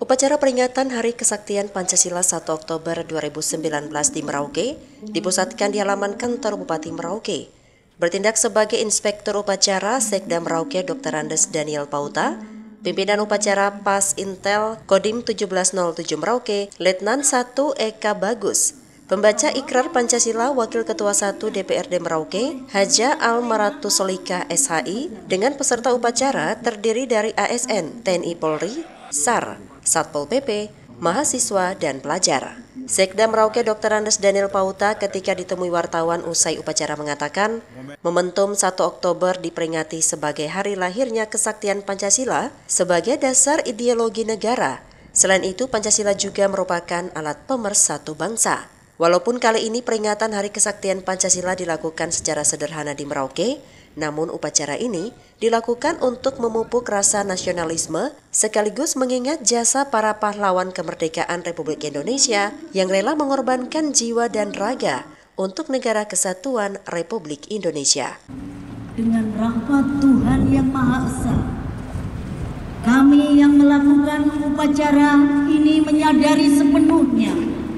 Upacara peringatan Hari Kesaktian Pancasila 1 Oktober 2019 di Merauke dipusatkan di halaman kantor Bupati Merauke. Bertindak sebagai Inspektur Upacara Sekda Merauke Dr. Andes Daniel Pauta, pimpinan upacara Pas Intel Kodim 1707 Merauke, Letnan 1 Eka Bagus, pembaca Ikrar Pancasila Wakil Ketua 1 DPRD Merauke, Haja Almaratu Solika SHI, dengan peserta upacara terdiri dari ASN, TNI Polri, SAR, Satpol PP, mahasiswa, dan pelajar. Sekda Merauke Dr. Andes Daniel Pauta ketika ditemui wartawan usai upacara mengatakan, momentum 1 Oktober diperingati sebagai hari lahirnya kesaktian Pancasila sebagai dasar ideologi negara. Selain itu, Pancasila juga merupakan alat pemersatu bangsa. Walaupun kali ini peringatan Hari Kesaktian Pancasila dilakukan secara sederhana di Merauke, namun upacara ini dilakukan untuk memupuk rasa nasionalisme sekaligus mengingat jasa para pahlawan kemerdekaan Republik Indonesia yang rela mengorbankan jiwa dan raga untuk negara kesatuan Republik Indonesia. Dengan rahmat Tuhan Yang Maha Esa, kami yang melakukan upacara ini menyadari sepenuhnya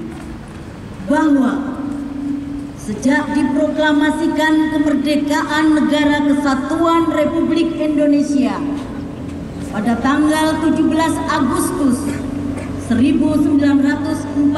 bahwa sejak diproklamasikan kemerdekaan Negara Kesatuan Republik Indonesia pada tanggal 17 Agustus 1945,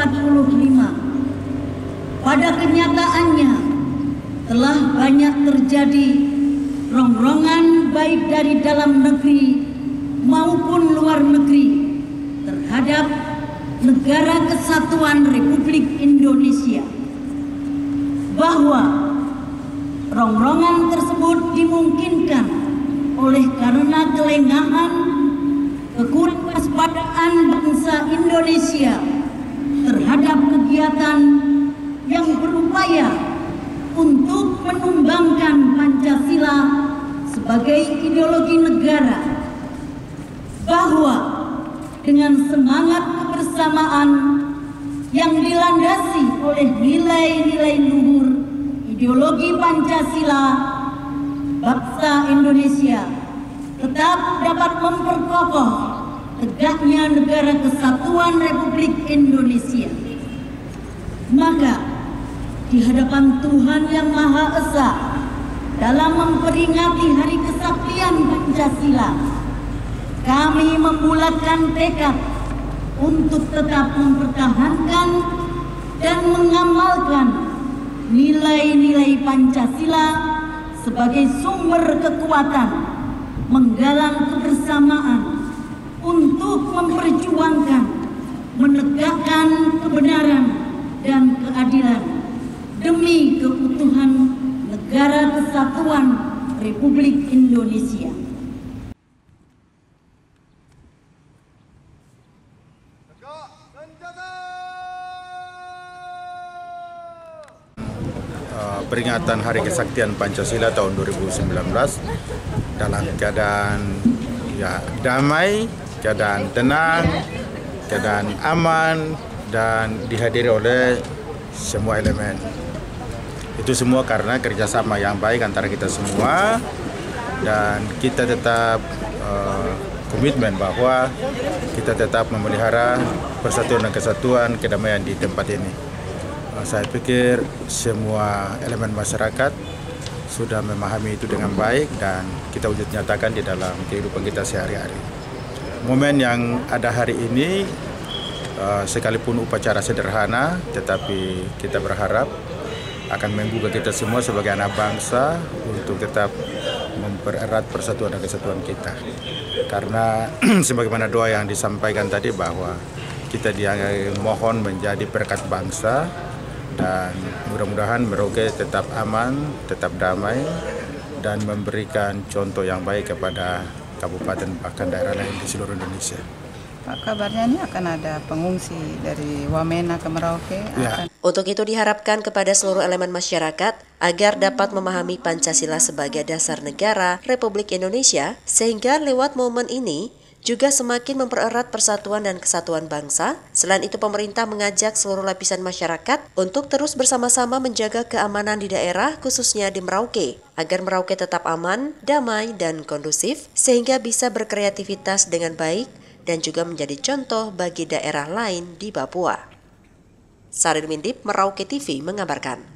pada kenyataannya telah banyak terjadi rongrongan baik dari dalam negeri maupun luar negeri terhadap Negara Kesatuan Republik Indonesia, bahwa rongrongan tersebut dimungkinkan oleh karena kelengahan, kekurang waspadaan bangsa Indonesia terhadap kegiatan yang berupaya untuk menumbangkan Pancasila sebagai ideologi negara, bahwa dengan semangat kebersamaan yang dilandasi oleh nilai-nilai luhur ideologi Pancasila, bangsa Indonesia tetap dapat memperkokoh tegaknya Negara Kesatuan Republik Indonesia. Maka di hadapan Tuhan Yang Maha Esa, dalam memperingati Hari Kesaktian Pancasila, kami membulatkan tekad untuk tetap mempertahankan dan mengamalkan nilai-nilai Pancasila sebagai sumber kekuatan, menggalang kebersamaan untuk memperjuangkan, menegakkan kebenaran dan keadilan demi keutuhan Negara Kesatuan Republik Indonesia. Peringatan Hari Kesaktian Pancasila tahun 2019 dalam keadaan damai, keadaan tenang, keadaan aman, dan dihadiri oleh semua elemen. Itu semua karena kerjasama yang baik antara kita semua, dan kita tetap komitmen bahwa kita tetap memelihara persatuan dan kesatuan, kedamaian di tempat ini. Saya pikir semua elemen masyarakat sudah memahami itu dengan baik dan kita wujud nyatakan di dalam kehidupan kita sehari-hari. Momen yang ada hari ini sekalipun upacara sederhana, tetapi kita berharap akan menggugah kita semua sebagai anak bangsa untuk tetap mempererat persatuan dan kesatuan kita. Karena sebagaimana doa yang disampaikan tadi bahwa kita dimohon menjadi perekat bangsa, dan mudah-mudahan Merauke tetap aman, tetap damai, dan memberikan contoh yang baik kepada kabupaten bahkan daerah lain di seluruh Indonesia. Pak, kabarnya ini akan ada pengungsi dari Wamena ke Merauke. Ya. Untuk itu diharapkan kepada seluruh elemen masyarakat agar dapat memahami Pancasila sebagai dasar negara Republik Indonesia, sehingga lewat momen ini juga semakin mempererat persatuan dan kesatuan bangsa. Selain itu, pemerintah mengajak seluruh lapisan masyarakat untuk terus bersama-sama menjaga keamanan di daerah, khususnya di Merauke, agar Merauke tetap aman, damai, dan kondusif, sehingga bisa berkreativitas dengan baik dan juga menjadi contoh bagi daerah lain di Papua. Sarin Mintip, Merauke TV mengabarkan.